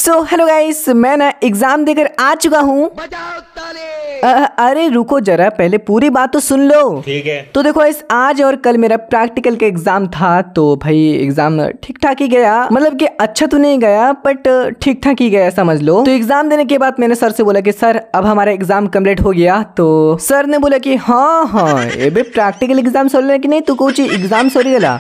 So hello guys, मैं ना exam देकर आ चुका हूँ। अरे रुको जरा, पहले पूरी बात तो सुन लो। ठीक है। तो देखो गाइस, आज और कल मेरा प्रैक्टिकल का एग्जाम था। तो भाई एग्जाम ठीक ठाक ही गया, मतलब कि अच्छा तो नहीं गया बट ठीक ठाक ही गया समझ लो। तो एग्जाम देने के बाद मैंने सर से बोला कि सर अब हमारा एग्जाम कंप्लीट हो गया। तो सर ने बोला कि हाँ ये भी प्रैक्टिकल एग्जाम सोल्व कि नहीं, तो कुछ एग्जाम सॉरी गला।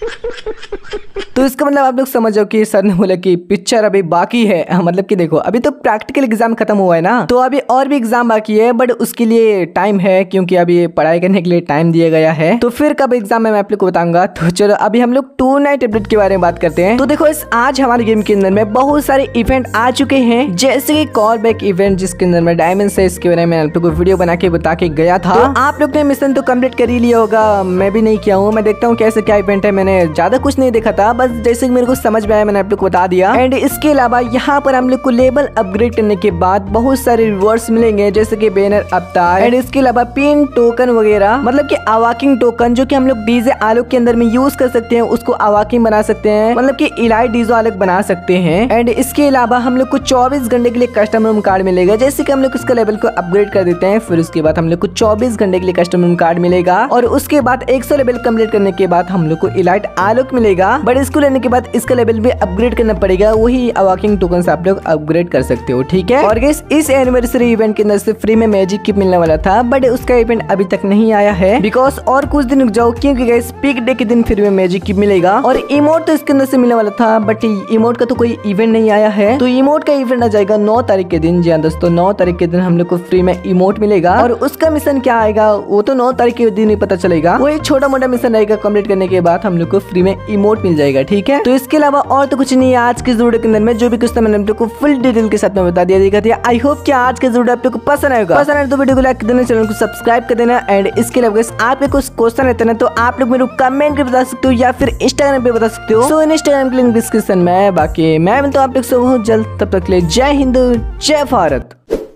तो इसका मतलब आप लोग समझ जाओ कि सर ने बोला कि पिक्चर अभी बाकी है। मतलब कि देखो अभी तो प्रैक्टिकल एग्जाम खत्म हुआ है ना, तो अभी और भी एग्जाम बाकी है बट उसके लिए टाइम है, क्योंकि अभी पढ़ाई करने के लिए टाइम दिया गया है। तो फिर कब एग्जाम है मैं आप लोग को बताऊंगा। तो चलो अभी हम लोग 2 नाइट अपडेट के बारे में बात करते हैं। तो देखो इस आज हमारे गेम के अंदर में बहुत सारे इवेंट आ चुके हैं, जैसे कि कॉल बैक इवेंट जिसके अंदर में डायमंड है, इसके बारे में आप लोग को वीडियो बना के बता के गया था। तो आप लोग ने मिशन तो कम्प्लीट कर ही लिया होगा, मैं भी नहीं किया हूँ। मैं देखता हूँ कैसे क्या इवेंट है, मैंने ज्यादा कुछ नहीं देखा था, बस जैसे मेरे को समझ में आया मैंने आप लोग को बता दिया। एंड इसके अलावा यहाँ पर हम लोग को लेवल अपग्रेड करने के बाद बहुत सारे रिवॉर्ड्स मिलेंगे, जैसे कि बैनर अवतार एंड इसके अलावा पिन टोकन वगैरह, मतलब कि अवाकिंग टोकन जो कि हम लोग डीजे आलोक के अंदर में यूज कर सकते हैं, उसको अवाकिंग बना सकते हैं, मतलब कि इलाइट डीजे आलोक बना सकते हैं। एंड इसके अलावा हम लोग को 24 घंटे के लिए कस्टम रूम कार्ड मिलेगा, जैसे कि हम लोग इसका लेवल को अपग्रेड कर देते हैं, फिर उसके बाद हम लोग को 24 घंटे के लिए कस्टम रूम कार्ड मिलेगा। और उसके बाद 100 लेवल कम्प्लीट करने के बाद हम लोग को इलाइट आलोक मिलेगा, बट इसको लेने के बाद इसका लेवल भी अपग्रेड करना पड़ेगा, वही अवाकिंग टोकन से आप लोग अपग्रेड कर सकते हो। ठीक है। और गाइस इस एनिवर्सरी इवेंट के अंदर से फ्री में मैजिक किट मिलने वाला था, बट उसका इवेंट अभी तक नहीं आया है, बिकॉज और कुछ दिन रुक जाओ, क्योंकि गाइस पीक डे के दिन फ्री में मैजिक किट मिलेगा। और इमोट तो इसके अंदर से मिलने वाला था, बट इमोट का तो कोई इवेंट नहीं आया है। तो इमोट का इवेंट आ जाएगा 9 तारीख के दिन। जी हाँ दोस्तों, 9 तारीख के दिन हम लोग को फ्री में इमोट मिलेगा, और उसका मिशन क्या आएगा वो तो 9 तारीख के दिन ही पता चलेगा। वो एक छोटा मोटा मिशन रहेगा, कंप्लीट करने के बाद हम लोग को फ्री में इमोट मिल जाएगा। ठीक है। तो इसके अलावा और तो कुछ नहीं है आज के वीडियो के अंदर में, जो भी कुछ था मैंने आप लोग को फुल डिटेल के साथ में बता दिया। आई होप कि आज के वीडियो आप लोग को पसंद आएगा। पसंद आए तो वीडियो को लाइक कर देना, चैनल को सब्सक्राइब कर देना। एंड इसके अलावा आप लोग कुछ क्वेश्चन रहते हैं तो आप लोग मेरे को कमेंट कर बता सकते हो, या फिर इंस्टाग्राम पे बता सकते हो। सो इंस्टाग्राम की लिंक डिस्क्रिप्शन में। बाकी मैं तो आप लोग से बहुत जल्द, तब तक के लिए जय हिंद जय भारत।